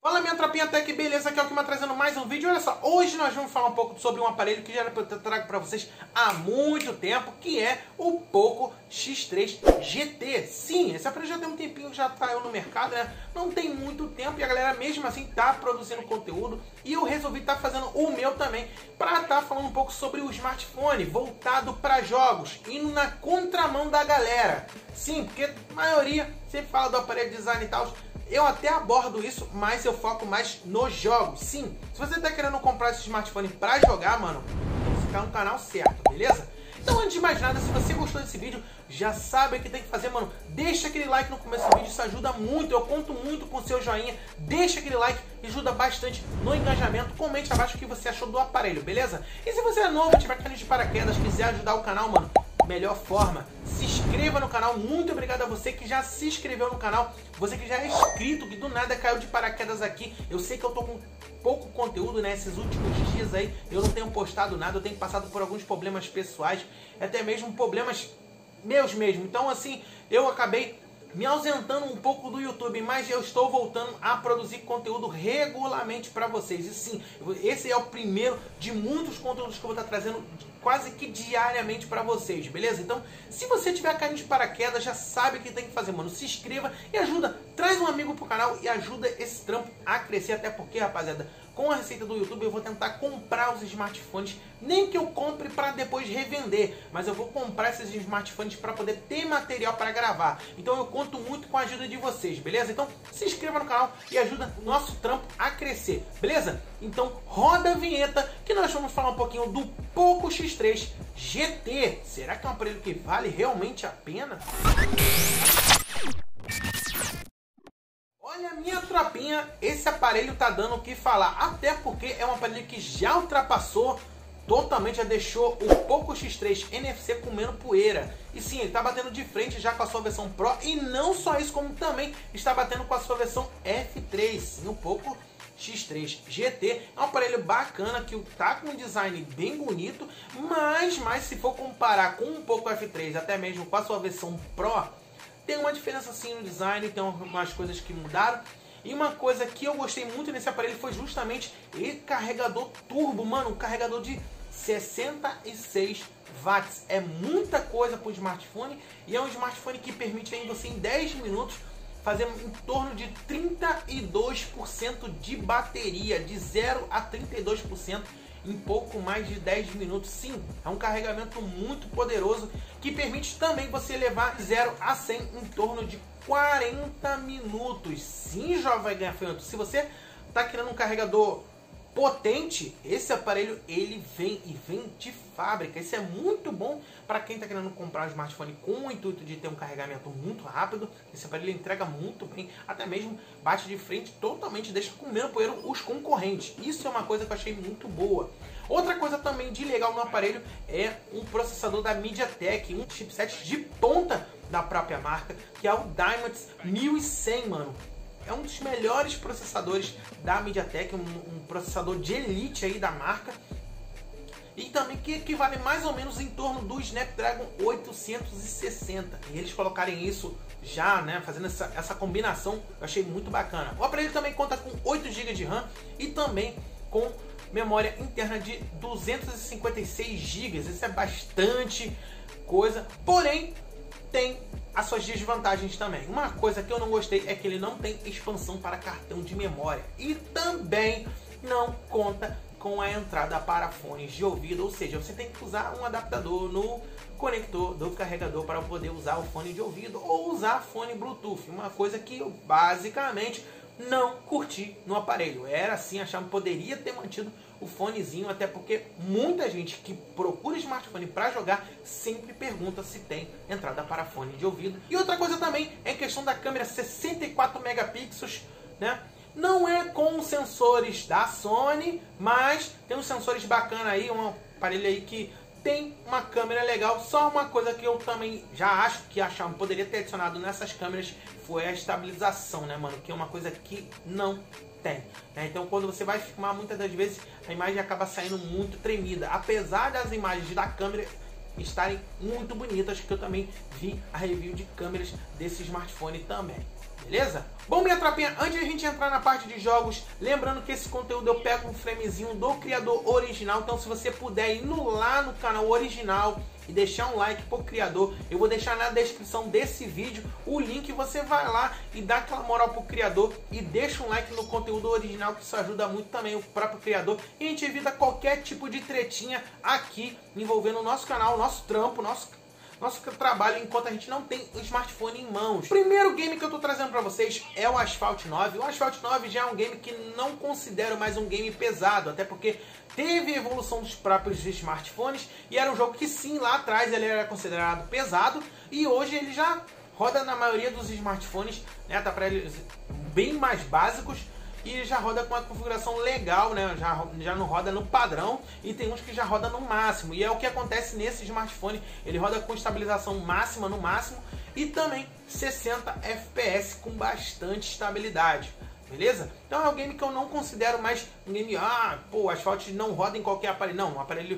Fala minha tropinha Tech, beleza? Aqui é o Kima trazendo mais um vídeo. Olha só, hoje nós vamos falar um pouco sobre um aparelho que já era eu trago para vocês há muito tempo, que é o Poco X3 GT. Sim, esse aparelho já tem um tempinho que já saiu no mercado, né? Não tem muito tempo e a galera mesmo assim tá produzindo conteúdo. E eu resolvi estar fazendo o meu também para estar falando um pouco sobre o smartphone voltado para jogos, indo na contramão da galera. Sim, porque a maioria sempre fala do aparelho design e tal. Eu até abordo isso, mas eu foco mais nos jogos. Sim, se você tá querendo comprar esse smartphone pra jogar, mano, então você tá no canal certo, beleza? Então, antes de mais nada, se você gostou desse vídeo, já sabe o que tem que fazer, mano. Deixa aquele like no começo do vídeo, isso ajuda muito. Eu conto muito com o seu joinha. Deixa aquele like, ajuda bastante no engajamento. Comente abaixo o que você achou do aparelho, beleza? E se você é novo, tiver caindo de paraquedas, quiser ajudar o canal, mano, melhor forma, se inscreva no canal. Muito obrigado a você que já se inscreveu no canal, você que já é inscrito, que do nada caiu de paraquedas aqui. Eu sei que eu tô com pouco conteúdo, né, esses últimos dias aí, eu não tenho postado nada, eu tenho passado por alguns problemas pessoais, até mesmo problemas meus mesmo. Então assim, eu acabei me ausentando um pouco do YouTube, mas eu estou voltando a produzir conteúdo regularmente para vocês. E sim, esse é o primeiro de muitos conteúdos que eu vou estar trazendo quase que diariamente para vocês, beleza? Então, se você tiver caindo de paraquedas, já sabe o que tem que fazer, mano. Se inscreva e ajuda, traz um amigo pro canal e ajuda esse trampo a crescer, até porque, rapaziada, com a receita do YouTube eu vou tentar comprar os smartphones, nem que eu compre para depois revender, mas eu vou comprar esses smartphones para poder ter material para gravar. Então eu conto muito com a ajuda de vocês, beleza? Então se inscreva no canal e ajuda o nosso trampo a crescer, beleza? Então roda a vinheta que nós vamos falar um pouquinho do Poco X3 GT. Será que é um aparelho que vale realmente a pena? Olha, minha tropinha, esse aparelho tá dando o que falar, até porque é um aparelho que já ultrapassou totalmente, já deixou o Poco X3 NFC comendo poeira. E sim, ele tá batendo de frente já com a sua versão Pro, e não só isso, como também está batendo com a sua versão F3. Sim, o Poco X3 GT é um aparelho bacana, que tá com um design bem bonito, mas se for comparar com um Poco F3, até mesmo com a sua versão Pro, tem uma diferença sim no design, tem umas coisas que mudaram. E uma coisa que eu gostei muito nesse aparelho foi justamente o carregador turbo, mano, um carregador de 66 watts. É muita coisa para o smartphone, e é um smartphone que permite aí você em 10 minutos fazer em torno de 32% de bateria, de 0 a 32%. Em pouco mais de 10 minutos. Sim, é um carregamento muito poderoso que permite também você levar 0 a 100 em torno de 40 minutos. Sim, jovem gafanhoto, se você está querendo um carregador potente, esse aparelho ele vem de fábrica. Isso é muito bom para quem está querendo comprar um smartphone com o intuito de ter um carregamento muito rápido. Esse aparelho entrega muito bem, até mesmo bate de frente totalmente, deixa comendo poeira os concorrentes. Isso é uma coisa que eu achei muito boa. Outra coisa também de legal no aparelho é um processador da MediaTek, um chipset de ponta da própria marca, que é o Dimensity 1100, mano. É um dos melhores processadores da MediaTek, um processador de elite aí da marca. E também que equivale mais ou menos em torno do Snapdragon 860. E eles colocarem isso já, né, fazendo essa combinação, eu achei muito bacana. O aparelho também conta com 8 GB de RAM e também com memória interna de 256 GB. Isso é bastante coisa, porém tem as suas desvantagens também. Uma coisa que eu não gostei é que ele não tem expansão para cartão de memória e também não conta com a entrada para fones de ouvido, ou seja, você tem que usar um adaptador no conector do carregador para poder usar o fone de ouvido ou usar fone Bluetooth, uma coisa que eu basicamente não curti no aparelho. Era assim, achava que poderia ter mantido o fonezinho, até porque muita gente que procura smartphone para jogar sempre pergunta se tem entrada para fone de ouvido. E outra coisa também é a questão da câmera 64 megapixels, né? Não é com sensores da Sony, mas tem uns sensores bacanas aí, um aparelho aí que tem uma câmera legal. Só uma coisa que eu também já acho que poderia ter adicionado nessas câmeras foi a estabilização, né, mano? Que é uma coisa que não tem, né? Então quando você vai filmar, muitas das vezes a imagem acaba saindo muito tremida, apesar das imagens da câmera estarem muito bonitas, que eu também vi a review de câmeras desse smartphone também. Beleza? Bom, minha tropinha, antes de a gente entrar na parte de jogos, lembrando que esse conteúdo eu pego um framezinho do criador original, então se você puder ir lá no canal original e deixar um like pro criador, eu vou deixar na descrição desse vídeo o link, você vai lá e dá aquela moral pro criador e deixa um like no conteúdo original, que isso ajuda muito também o próprio criador, e a gente evita qualquer tipo de tretinha aqui envolvendo o nosso canal, o nosso trampo, nosso trabalho enquanto a gente não tem o smartphone em mãos. O primeiro game que eu tô trazendo pra vocês é o Asphalt 9. O Asphalt 9 já é um game que não considero mais um game pesado, até porque teve evolução dos próprios smartphones e era um jogo que sim, lá atrás ele era considerado pesado e hoje ele já roda na maioria dos smartphones, né, tá para eles bem mais básicos. E já roda com uma configuração legal, né? Já não roda no padrão e tem uns que já roda no máximo. E é o que acontece nesse smartphone. Ele roda com estabilização máxima no máximo e também 60 FPS com bastante estabilidade. Beleza? Então é um game que eu não considero mais um game... o Asphalt não roda em qualquer aparelho. Não, o aparelho...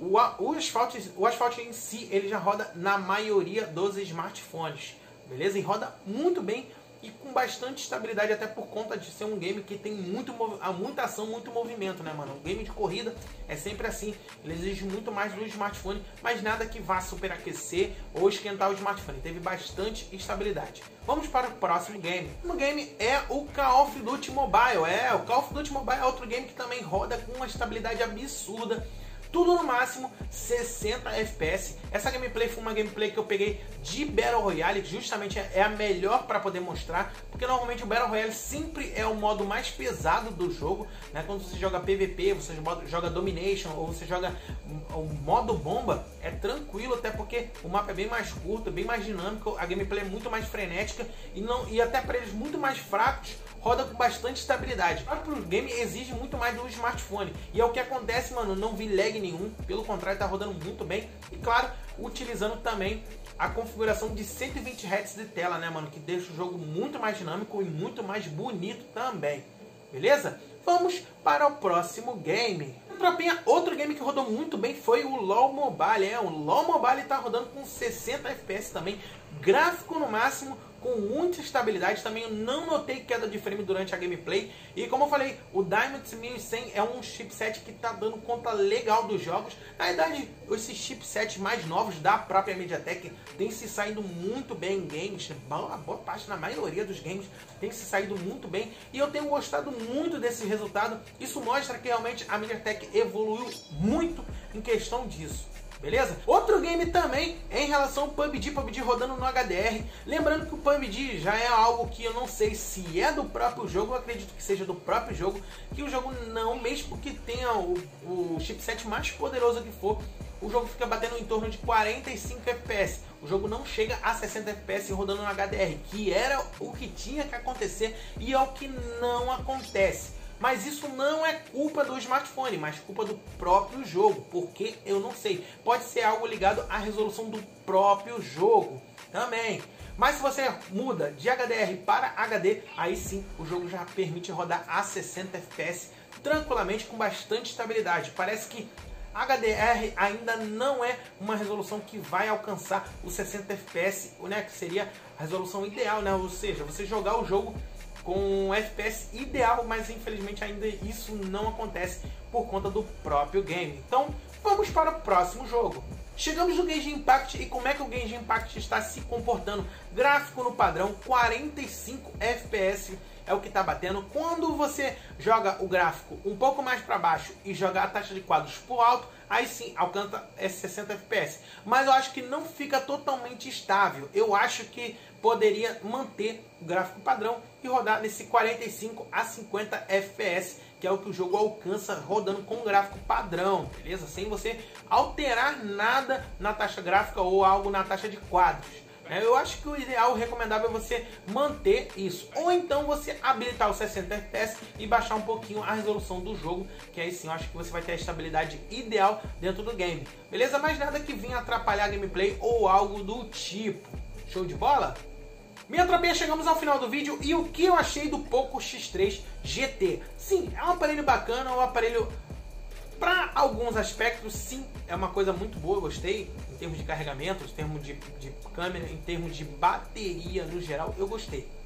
O Asphalt em si, ele já roda na maioria dos smartphones. Beleza? E roda muito bem e com bastante estabilidade, até por conta de ser um game que tem muita ação, muito movimento, né, mano? Um game de corrida é sempre assim, ele exige muito mais do smartphone, mas nada que vá superaquecer ou esquentar o smartphone, teve bastante estabilidade. Vamos para o próximo game. O game é o Call of Duty Mobile. O Call of Duty Mobile é outro game que também roda com uma estabilidade absurda. Tudo no máximo 60 FPS. Essa gameplay foi uma gameplay que eu peguei de Battle Royale, que justamente é a melhor para poder mostrar, porque normalmente o Battle Royale sempre é o modo mais pesado do jogo, né? Quando você joga PVP, você joga Domination ou você joga o modo bomba, é tranquilo, até porque o mapa é bem mais curto, bem mais dinâmico, a gameplay é muito mais frenética e até para eles muito mais fracos, roda com bastante estabilidade. O game exige muito mais do smartphone. E é o que acontece, mano, não vi lag nenhum. Pelo contrário, tá rodando muito bem. E claro, utilizando também a configuração de 120 Hz de tela, né, mano? Que deixa o jogo muito mais dinâmico e muito mais bonito também. Beleza? Vamos para o próximo game. Tropinha, outro game que rodou muito bem foi o LoL Mobile. O LoL Mobile tá rodando com 60 FPS também. Gráfico no máximo, com muita estabilidade. Também eu não notei queda de frame durante a gameplay. E como eu falei, o Dimensity 1100 é um chipset que está dando conta legal dos jogos. Na verdade, esses chipsets mais novos da própria MediaTek têm se saído muito bem em games. A boa parte, na maioria dos games, tem se saído muito bem. E eu tenho gostado muito desse resultado. Isso mostra que realmente a MediaTek evoluiu muito em questão disso. Beleza? Outro game também é em relação ao PUBG rodando no HDR. Lembrando que o PUBG já é algo que eu não sei se é do próprio jogo, eu acredito que seja do próprio jogo, que o jogo não, mesmo que tenha o chipset mais poderoso que for, o jogo fica batendo em torno de 45 FPS. O jogo não chega a 60 FPS rodando no HDR, que era o que tinha que acontecer e é o que não acontece. Mas isso não é culpa do smartphone, mas culpa do próprio jogo, porque eu não sei. Pode ser algo ligado à resolução do próprio jogo também. Mas se você muda de HDR para HD, aí sim o jogo já permite rodar a 60 FPS tranquilamente com bastante estabilidade. Parece que HDR ainda não é uma resolução que vai alcançar os 60 FPS, né, que seria a resolução ideal, né? Ou seja, você jogar o jogo com um FPS ideal, mas infelizmente ainda isso não acontece por conta do próprio game. Então vamos para o próximo jogo. Chegamos no Genshin Impact e como é que o Genshin Impact está se comportando? Gráfico no padrão, 45 FPS é o que está batendo. Quando você joga o gráfico um pouco mais para baixo e joga a taxa de quadros por alto, aí sim alcança 60 FPS. Mas eu acho que não fica totalmente estável. Eu acho que poderia manter o gráfico padrão e rodar nesse 45 a 50 FPS, que é o que o jogo alcança rodando com o gráfico padrão, beleza? Sem você alterar nada na taxa gráfica ou algo na taxa de quadros. Eu acho que o ideal, o recomendável é você manter isso. Ou então você habilitar os 60 FPS e baixar um pouquinho a resolução do jogo, que aí sim eu acho que você vai ter a estabilidade ideal dentro do game. Beleza? Mas nada que venha atrapalhar a gameplay ou algo do tipo. Show de bola? Minha tropinha, chegamos ao final do vídeo e o que eu achei do Poco X3 GT? Sim, é um aparelho bacana, um aparelho para alguns aspectos, sim, é uma coisa muito boa, eu gostei, em termos de carregamento, em termos de câmera, em termos de bateria no geral, eu gostei.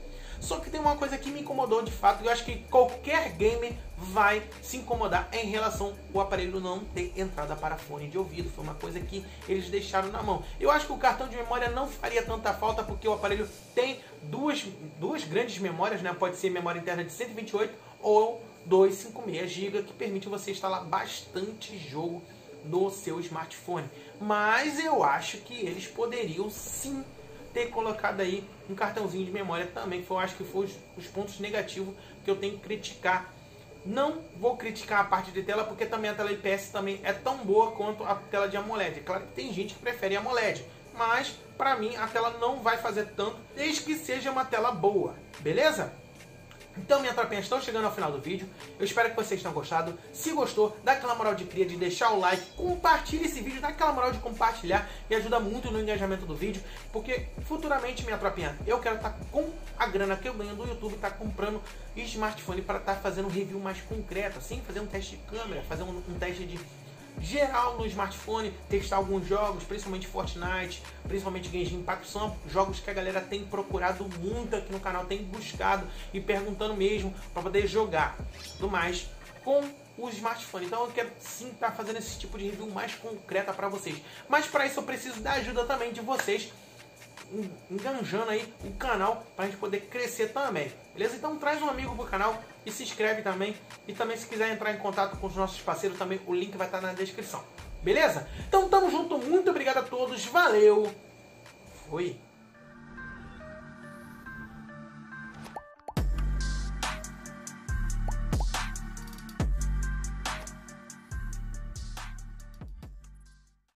Só que tem uma coisa que me incomodou de fato, e eu acho que qualquer gamer vai se incomodar em relação ao aparelho não ter entrada para fone de ouvido. Foi uma coisa que eles deixaram na mão. Eu acho que o cartão de memória não faria tanta falta, porque o aparelho tem duas grandes memórias, né? Pode ser memória interna de 128 ou 256 GB, que permite você instalar bastante jogo no seu smartphone. Mas eu acho que eles poderiam sim ter colocado aí um cartãozinho de memória também, que eu acho que foi os pontos negativos que eu tenho que criticar. Não vou criticar a parte de tela, porque também a tela IPS também é tão boa quanto a tela de AMOLED. Claro que tem gente que prefere AMOLED, mas para mim a tela não vai fazer tanto, desde que seja uma tela boa, beleza? Então, minha tropinha, estão chegando ao final do vídeo. Eu espero que vocês tenham gostado. Se gostou, dá aquela moral de cria, de deixar o like, compartilhe esse vídeo, dá aquela moral de compartilhar, e ajuda muito no engajamento do vídeo, porque futuramente, minha tropinha, eu quero estar com a grana que eu ganho do YouTube, estar comprando smartphone para estar fazendo um review mais concreto, assim, fazer um teste de câmera, fazer um teste de geral no smartphone, testar alguns jogos, principalmente Fortnite, principalmente Genshin Impact, são jogos que a galera tem procurado muito aqui no canal, tem buscado e perguntando mesmo para poder jogar, tudo mais com o smartphone. Então eu quero sim estar fazendo esse tipo de review mais concreta para vocês, mas para isso eu preciso da ajuda também de vocês, enganjando aí o canal para a gente poder crescer também, beleza? Então traz um amigo pro canal e se inscreve também, e também se quiser entrar em contato com os nossos parceiros também, o link vai estar na descrição, beleza? Então tamo junto, muito obrigado a todos, valeu, fui!